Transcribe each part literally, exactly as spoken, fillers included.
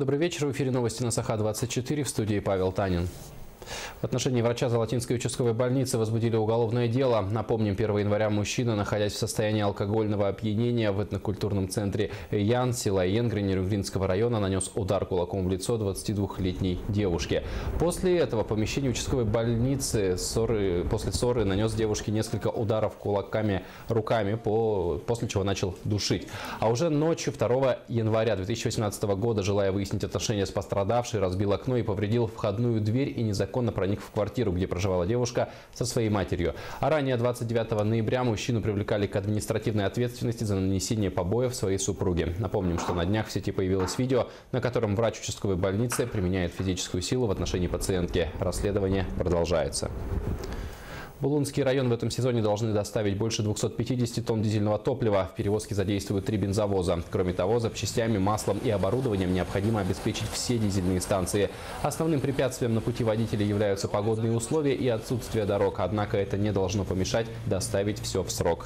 Добрый вечер. В эфире новости на Саха двадцать четыре. В студии Павел Танин. В отношении врача Золотинской участковой больницы возбудили уголовное дело. Напомним, первого января мужчина, находясь в состоянии алкогольного опьянения в этнокультурном центре Ян, села Енгри, Нерюнгринского района, нанес удар кулаком в лицо двадцатидвухлетней девушке. После этого помещение участковой больницы ссоры, после ссоры нанес девушке несколько ударов кулаками руками, по, после чего начал душить. А уже ночью второго января две тысячи восемнадцатого года, желая выяснить отношения с пострадавшей, разбил окно и повредил входную дверь и незаконно проник в квартиру, где проживала девушка со своей матерью. А ранее двадцать девятого ноября мужчину привлекали к административной ответственности за нанесение побоев своей супруге. Напомним, что на днях в сети появилось видео, на котором врач участковой больницы применяет физическую силу в отношении пациентки. Расследование продолжается. Булунский район в этом сезоне должны доставить больше двухсот пятидесяти тонн дизельного топлива. В перевозке задействуют три бензовоза. Кроме того, запчастями, маслом и оборудованием необходимо обеспечить все дизельные станции. Основным препятствием на пути водителей являются погодные условия и отсутствие дорог. Однако это не должно помешать доставить все в срок.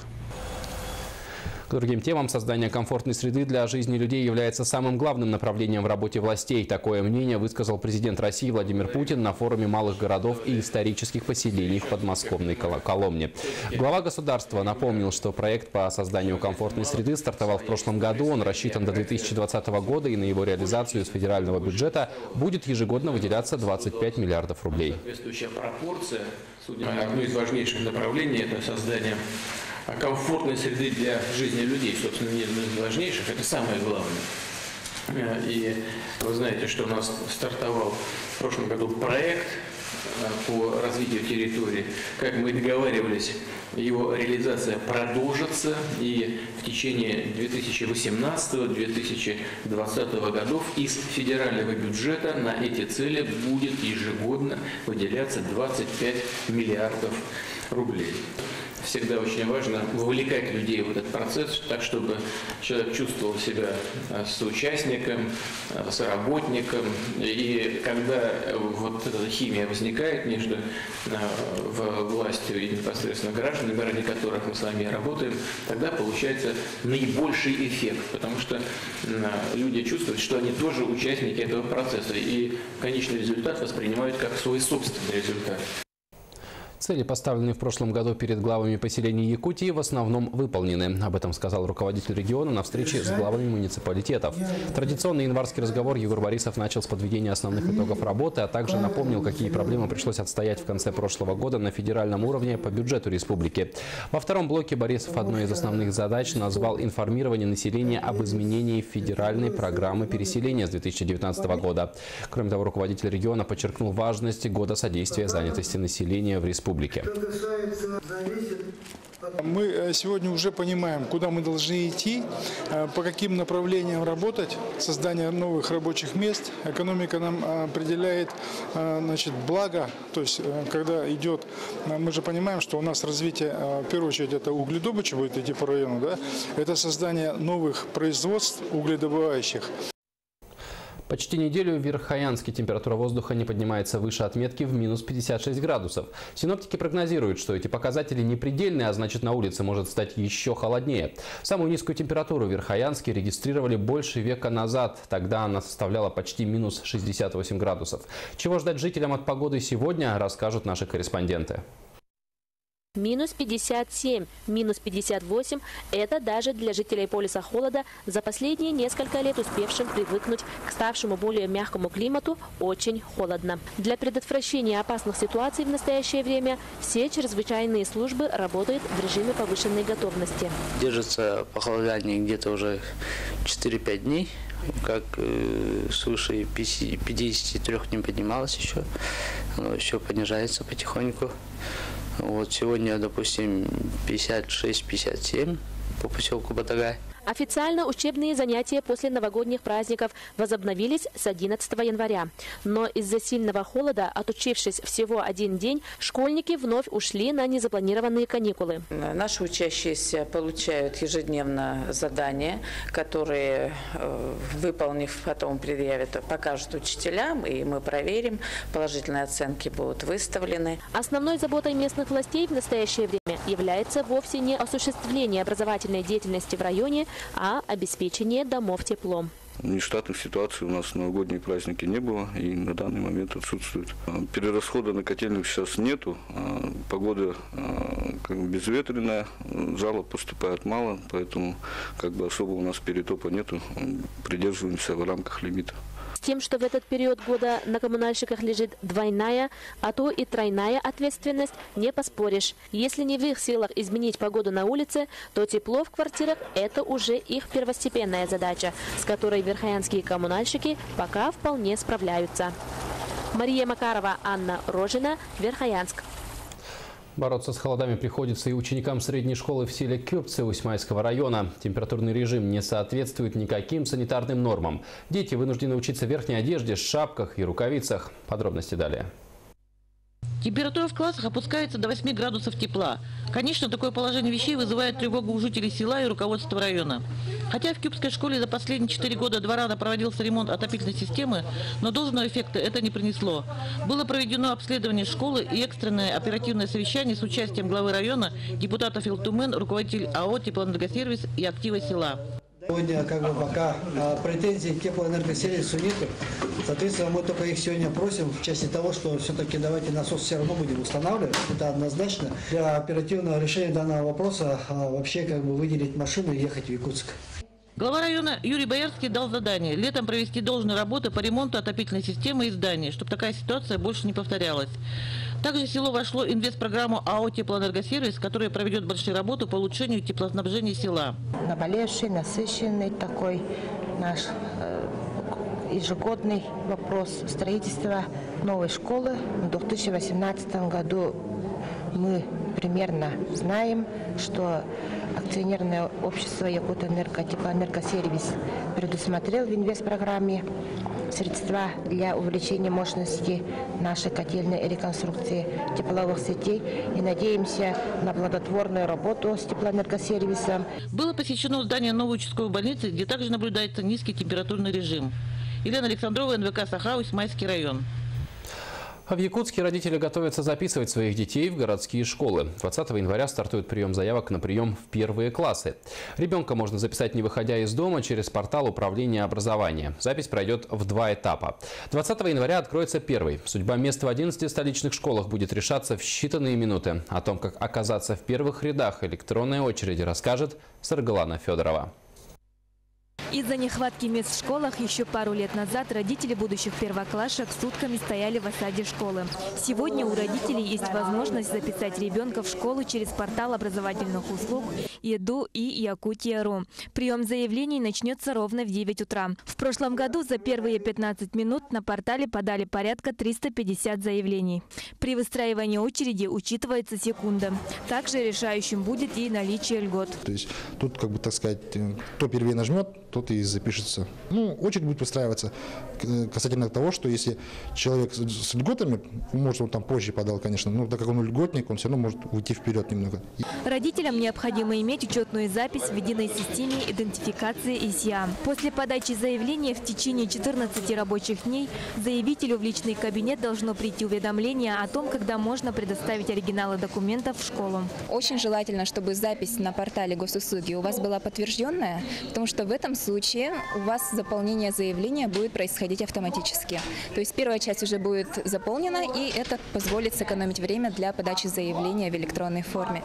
К другим темам, создание комфортной среды для жизни людей является самым главным направлением в работе властей. Такое мнение высказал президент России Владимир Путин на форуме малых городов и исторических поселений в подмосковной Коломне. Глава государства напомнил, что проект по созданию комфортной среды стартовал в прошлом году. Он рассчитан до две тысячи двадцатого года, и на его реализацию из федерального бюджета будет ежегодно выделяться двадцать пять миллиардов рублей. Соответствующая пропорция, одно из важнейших направлений – это создание комфортной среды для жизни людей, собственно, не из важнейших, это самое главное. И вы знаете, что у нас стартовал в прошлом году проект по развитию территории. Как мы договаривались, его реализация продолжится, и в течение две тысячи восемнадцатого — две тысячи двадцатого годов из федерального бюджета на эти цели будет ежегодно выделяться двадцать пять миллиардов рублей. Всегда очень важно вовлекать людей в этот процесс, так, чтобы человек чувствовал себя соучастником, соработником. И когда вот эта химия возникает между властью и непосредственно гражданами, ради которых мы с вами работаем, тогда получается наибольший эффект, потому что люди чувствуют, что они тоже участники этого процесса, и конечный результат воспринимают как свой собственный результат. Цели, поставленные в прошлом году перед главами поселений Якутии, в основном выполнены. Об этом сказал руководитель региона на встрече с главами муниципалитетов. Традиционный январский разговор Егор Борисов начал с подведения основных итогов работы, а также напомнил, какие проблемы пришлось отстоять в конце прошлого года на федеральном уровне по бюджету республики. Во втором блоке Борисов одной из основных задач назвал информирование населения об изменении федеральной программы переселения с две тысячи девятнадцатого года. Кроме того, руководитель региона подчеркнул важность года содействия занятости населения в республике. Мы сегодня уже понимаем, куда мы должны идти, по каким направлениям работать, создание новых рабочих мест. Экономика нам определяет, значит, благо, то есть когда идет, мы же понимаем, что у нас развитие, в первую очередь, это угледобыча будет идти по району, да? Это создание новых производств угледобывающих. Почти неделю в Верхоянске температура воздуха не поднимается выше отметки в минус пятьдесят шесть градусов. Синоптики прогнозируют, что эти показатели не предельные, а значит, на улице может стать еще холоднее. Самую низкую температуру в Верхоянске регистрировали больше века назад. Тогда она составляла почти минус шестьдесят восемь градусов. Чего ждать жителям от погоды сегодня, расскажут наши корреспонденты. Минус пятьдесят семь, минус пятьдесят восемь – это даже для жителей полюса холода, за последние несколько лет успевшим привыкнуть к ставшему более мягкому климату, очень холодно. Для предотвращения опасных ситуаций в настоящее время все чрезвычайные службы работают в режиме повышенной готовности. Держится похолодание где-то уже четыре-пять дней. Как э, свыше пятидесяти трёх не поднималось еще, оно еще понижается потихоньку. Вот сегодня, допустим, пятьдесят шесть — пятьдесят семь по поселку Батагай. Официально учебные занятия после новогодних праздников возобновились с одиннадцатого января. Но из-за сильного холода, отучившись всего один день, школьники вновь ушли на незапланированные каникулы. Наши учащиеся получают ежедневно задания, которые, выполнив, потом предъявят, покажут учителям, и мы проверим. Положительные оценки будут выставлены. Основной заботой местных властей в настоящее время является вовсе не осуществление образовательной деятельности в районе, а обеспечение домов теплом. Нештатных ситуаций у нас в новогодние праздники не было и на данный момент отсутствует. Перерасхода на котельных сейчас нету. Погода как бы безветренная, жалоб поступает мало, поэтому как бы особо у нас перетопа нету. Придерживаемся в рамках лимита. С тем, что в этот период года на коммунальщиках лежит двойная, а то и тройная ответственность, не поспоришь. Если не в их силах изменить погоду на улице, то тепло в квартирах – это уже их первостепенная задача, с которой верхоянские коммунальщики пока вполне справляются. Мария Макарова, Анна Рожина, Верхоянск. Бороться с холодами приходится и ученикам средней школы в селе Кёпцы Усьмайского района. Температурный режим не соответствует никаким санитарным нормам. Дети вынуждены учиться в верхней одежде, шапках и рукавицах. Подробности далее. Температура в классах опускается до восьми градусов тепла. Конечно, такое положение вещей вызывает тревогу у жителей села и руководства района. Хотя в Кёпской школе за последние четыре года два раза проводился ремонт отопительной системы, но должного эффекта это не принесло. Было проведено обследование школы и экстренное оперативное совещание с участием главы района, депутата Филтумен, руководитель АО «Теплоэнергосервис» и актива села. Сегодня как бы пока а, претензий к теплоэнергосервису нет. Соответственно, мы только их сегодня просим в части того, что все-таки давайте насос все равно будем устанавливать. Это однозначно. Для оперативного решения данного вопроса а, вообще как бы выделить машину и ехать в Якутск. Глава района Юрий Боярский дал задание летом провести должные работы по ремонту отопительной системы и зданий, чтобы такая ситуация больше не повторялась. Также село вошло в инвестпрограмму АО «Теплоэнергосервис», которая проведет большие работы по улучшению теплоснабжения села. Наболевший, насыщенный такой наш э, ежегодный вопрос строительства новой школы. В две тысячи восемнадцатом году мы примерно знаем, что акционерное общество «Якутэнерго Теплоэнергосервис» предусмотрел в инвестпрограмме средства для увеличения мощности нашей котельной и реконструкции тепловых сетей. И надеемся на плодотворную работу с теплоэнергосервисом. Было посещено здание новой участковой больницы, где также наблюдается низкий температурный режим. Елена Александрова, эн вэ ка «Саха», Усьмайский район. А в Якутске родители готовятся записывать своих детей в городские школы. двадцатого января стартует прием заявок на прием в первые классы. Ребенка можно записать, не выходя из дома, через портал управления образования. Запись пройдет в два этапа. двадцатого января откроется первый. Судьба мест в одиннадцати столичных школах будет решаться в считанные минуты. О том, как оказаться в первых рядах электронной очереди, расскажет Саргалана Федорова. Из-за нехватки мест в школах еще пару лет назад родители будущих первоклашек сутками стояли в осаде школы. Сегодня у родителей есть возможность записать ребенка в школу через портал образовательных услуг «Еду» и «Якутия.ру». Прием заявлений начнется ровно в девять утра. В прошлом году за первые пятнадцать минут на портале подали порядка триста пятьдесят заявлений. При выстраивании очереди учитывается секунда. Также решающим будет и наличие льгот. То есть тут, как бы так сказать, кто первее нажмет, тот и запишется. Ну, очередь будет простраиваться касательно того, что если человек с льготами, может, он там позже подал, конечно, но так как он льготник, он все равно может уйти вперед немного. Родителям необходимо иметь учетную запись в единой системе идентификации ай си эй. После подачи заявления в течение четырнадцати рабочих дней заявителю в личный кабинет должно прийти уведомление о том, когда можно предоставить оригиналы документов в школу. Очень желательно, чтобы запись на портале госуслуги у вас была подтвержденная, потому что в этом случае у вас заполнение заявления будет происходить автоматически. То есть первая часть уже будет заполнена, и это позволит сэкономить время для подачи заявления в электронной форме.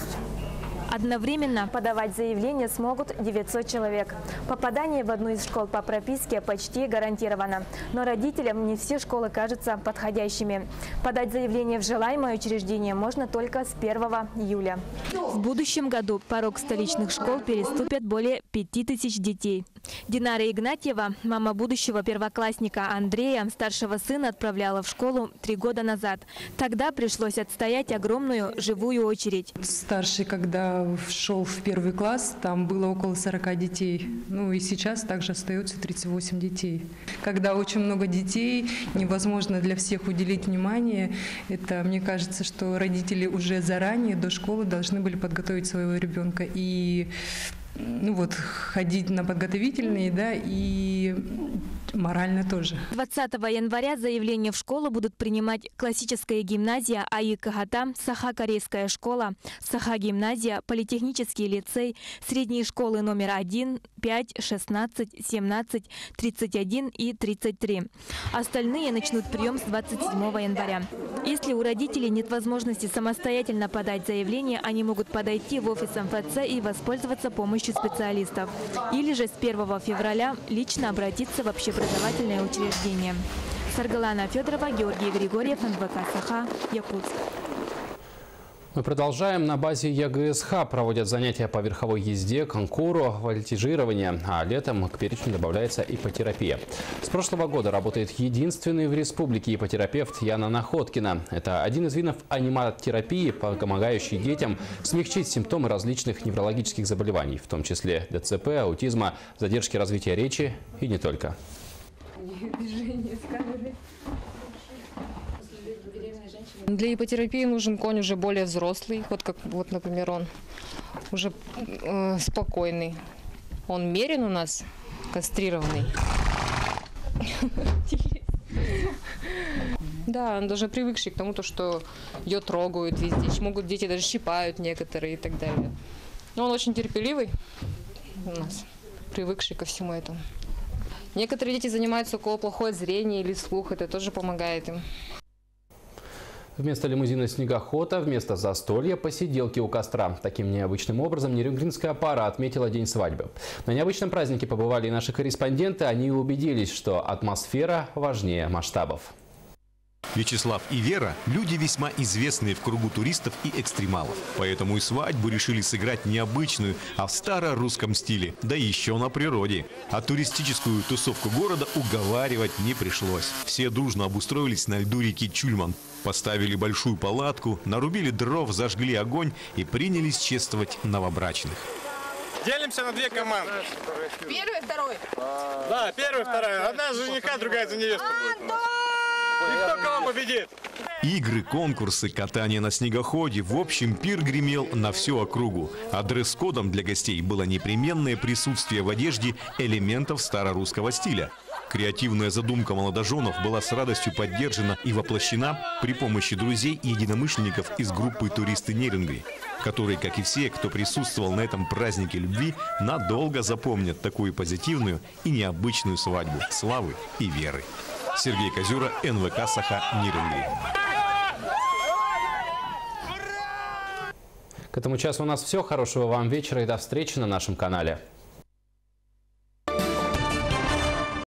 Одновременно подавать заявление смогут девятьсот человек. Попадание в одну из школ по прописке почти гарантировано. Но родителям не все школы кажутся подходящими. Подать заявление в желаемое учреждение можно только с первого июля. В будущем году порог столичных школ переступят более пяти тысяч детей. Динара Игнатьева, мама будущего первоклассника Андрея, старшего сына отправляла в школу три года назад. Тогда пришлось отстоять огромную живую очередь. Старший, когда шел в первый класс, там было около сорока детей. Ну и сейчас также остается тридцать восемь детей. Когда очень много детей, невозможно для всех уделить внимание. Это, мне кажется, что родители уже заранее до школы должны были подготовить своего ребенка и ну вот, ходить на подготовительные, да, и Морально тоже. двадцатого января заявление в школу будут принимать классическая гимназия АИ КГТ, Саха-корейская школа, Саха-гимназия, политехнический лицей, средние школы номер один, пять, шестнадцать, семнадцать, тридцать один и тридцать три. Остальные начнут прием с двадцать седьмого января. Если у родителей нет возможности самостоятельно подать заявление, они могут подойти в офис эм эф цэ и воспользоваться помощью специалистов. Или же с первого февраля лично обратиться в общеобразовательное учреждение. Саргалана Федорова, Георгий Григорьев, эн вэ ка Саха, Якутск. Мы продолжаем. На базе е гэ эс ха проводят занятия по верховой езде, конкуру, вольтижирование, а летом к перечню добавляется ипотерапия. С прошлого года работает единственный в республике ипотерапевт Яна Находкина. Это один из видов аниматерапии, помогающий детям смягчить симптомы различных неврологических заболеваний, в том числе дэ цэ пэ, аутизма, задержки развития речи и не только. Для ипотерапии нужен конь уже более взрослый, вот как, вот, например, он уже э, спокойный. Он мерен у нас, кастрированный. Да, он даже привыкший к тому, что ее трогают везде. Могут дети даже щипают некоторые и так далее. Но он очень терпеливый у нас, привыкший ко всему этому. Некоторые дети занимаются, у кого плохое зрение или слух, это тоже помогает им. Вместо лимузина снегохода, вместо застолья – посиделки у костра. Таким необычным образом нерюнгринская пара отметила день свадьбы. На необычном празднике побывали и наши корреспонденты. Они убедились, что атмосфера важнее масштабов. Вячеслав и Вера – люди весьма известные в кругу туристов и экстремалов. Поэтому и свадьбу решили сыграть необычную, а в старорусском стиле, да еще на природе. А туристическую тусовку города уговаривать не пришлось. Все дружно обустроились на льду реки Чульман. Поставили большую палатку, нарубили дров, зажгли огонь и принялись чествовать новобрачных. Делимся на две команды. Первый, второй? Да, первый, второй. Одна за жениха, другая за невесту будет. И кто кого победит? Игры, конкурсы, катание на снегоходе. В общем, пир гремел на всю округу. А дресс-кодом для гостей было непременное присутствие в одежде элементов старорусского стиля. Креативная задумка молодоженов была с радостью поддержана и воплощена при помощи друзей и единомышленников из группы «Туристы Нерюнгри», которые, как и все, кто присутствовал на этом празднике любви, надолго запомнят такую позитивную и необычную свадьбу славы и веры. Сергей Козюра, эн вэ ка Саха, Нерюнгри. К этому часу у нас все. Хорошего вам вечера и до встречи на нашем канале.